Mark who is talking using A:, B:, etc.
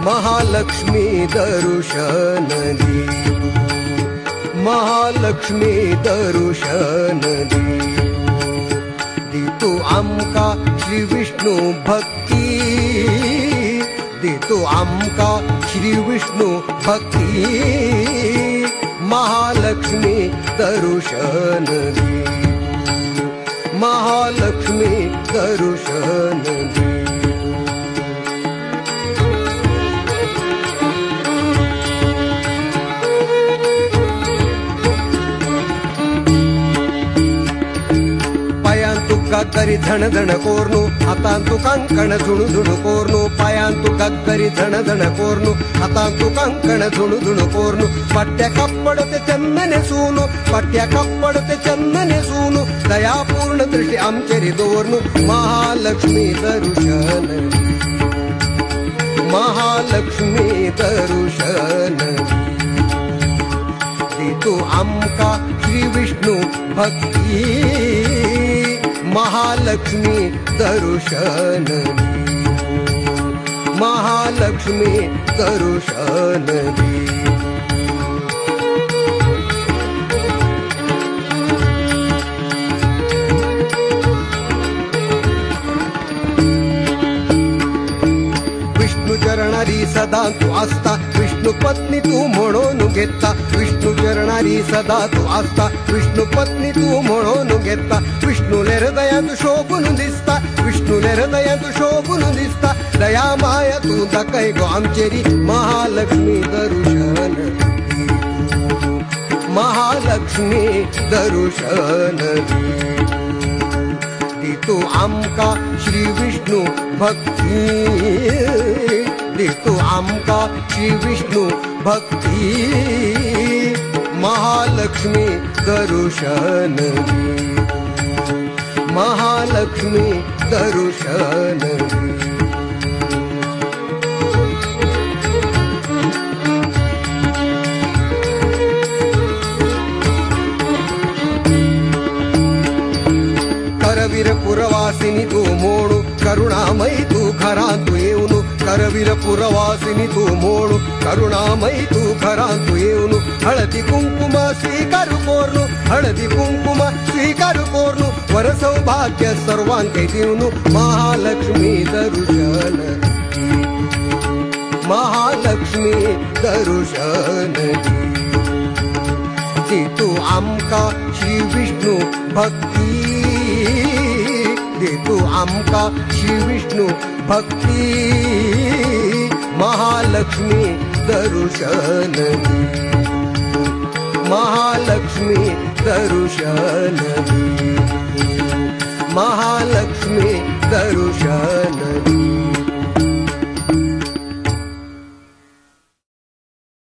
A: महालक्ष्मी दर्शन देऊ, महालक्ष्मी दर्शन देऊ, देतो आमका श्री विष्णू भक्ती, देतो आमका श्री विष्णू भक्ती, महालक्ष्मी दर्शन देऊ, महालक्ष्मी दर्शन देऊ। गग्गरी धण धण कोरनु हातांतु कंकण झुणु झुणु कोरनु, पायांतु गग्गरी धण धण कोरनु हातांतु कंकण झुणु झुणु कोरनु, पट्ट्या कप्पडते चंदने सूनु, पट्ट्या कप्पडते चंदने सूनु, दयापूर्ण दृष्टी आमचेरी दोरनु, महालक्ष्मी दर्शन, महालक्ष्मी दर्शन देतो आमका श्री विष्णू भक्ती, महालक्ष्मी दर्शन देऊ, महालक्ष्मी दर्शन देऊ। विष्णू चरणारी सदा तू आस्था, विष्णू पत्नी तू म्हणून घेता, विष्णू चरणारी सदा तू आस्था, विष्णू पत्नी तू म्हणून घेता, विष्णूले हृदयात शोभून दिसता, विष्णूले हृदयात शोभून दिसता, दया माया तू दाखय गो आमचेरी, महालक्ष्मी दर्शन देऊ, महालक्ष्मी दर्शन देतो आमका श्री विष्णू भक्ती, देतो आमका श्री विष्णू भक्ती, महालक्ष्मी दर्शन देऊ, महालक्ष्मी दर्शन देऊ। करवीर पुरवासिनी तू मोणू, करुणामयी तू घरांतू येऊनु, करवीर पुरवासिनी तू मोणू, करुणामयी तू घरांतू येऊनु, हळदी कुंकुम स्वीकारू कोरनु, हळदी कुंकुम स्वीकारू कोरनु, वर सौभाग्य सर्वांके देऊनु, महालक्ष्मी दर्शन, महालक्ष्मी दर्शन देतो आमका श्री विष्णू भक्ती, देतो आमका श्री विष्णू भक्ती, महालक्ष्मी दर्शन देऊ, महालक्ष्मी दर्शन देऊ, महालक्ष्मी दर्शन देऊ।